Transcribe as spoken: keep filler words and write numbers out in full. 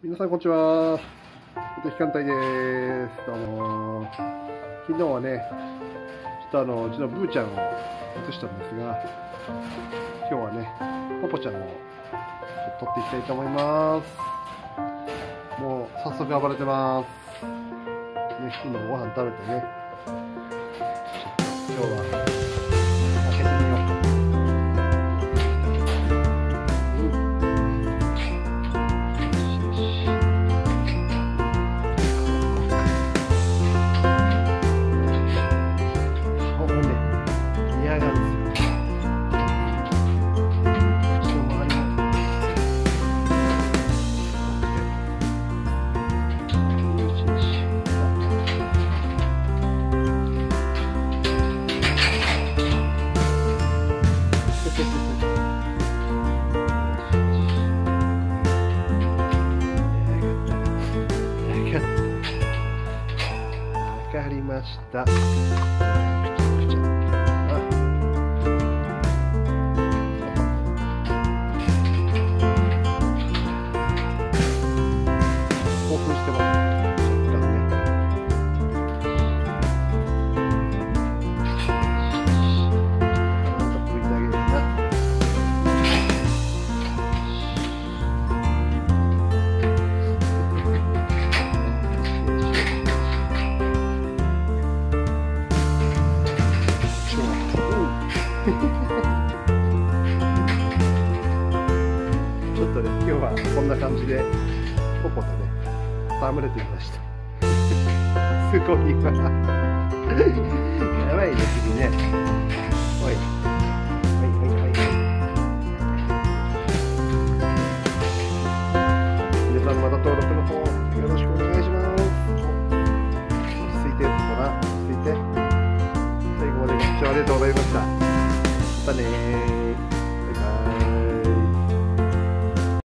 皆さんこんにちは。ひかんたいです。あのー、昨日はね、ちょっとあのうちのブーちゃんを映したんですが、今日はね、ポポちゃんを撮っていきたいと思います。もう早速暴れてます。ね、今ご飯食べてね、今日は開けてみようか。わかりました。興奮してます。若干ね。なんと拭いてあげるな。ちょっとね、今日はこんな感じでポポとね戯れてみました。すごいわ。やばいね、次ね。おい、はいはいはい。皆さんまた登録の方よろしくお願いします。落ち着いて、ほら、落ち着いて。最後までご視聴ありがとうございました。またねー。